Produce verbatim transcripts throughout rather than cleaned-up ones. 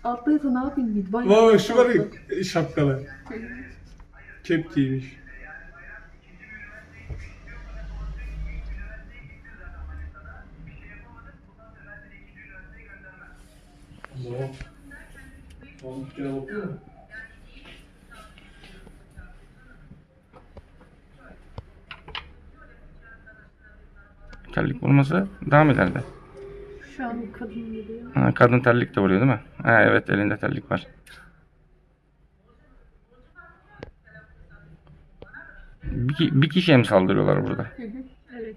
Alttaysa ne yapayım git. Vay şu var ya şapkalı. Kep giymiş. Ne? Onun üstüne bakıyor mu? Terlik vurması daha mı ileride? Şu an kadın geliyor. Ha, kadın terlik de vuruyor değil mi? Ha, evet, elinde terlik var. Bir, bir kişiye mi saldırıyorlar burada? Hı hı. Evet.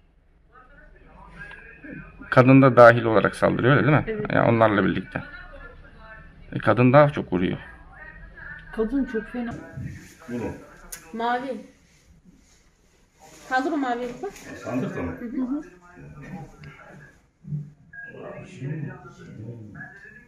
Kadın da dahil olarak saldırıyor öyle değil mi? Evet. Yani onlarla birlikte. E, kadın daha çok vuruyor. Kadın çok fena. Bunu. Mavi. Kaldır o maviyi bak. Sandıkta mı? Hı hı.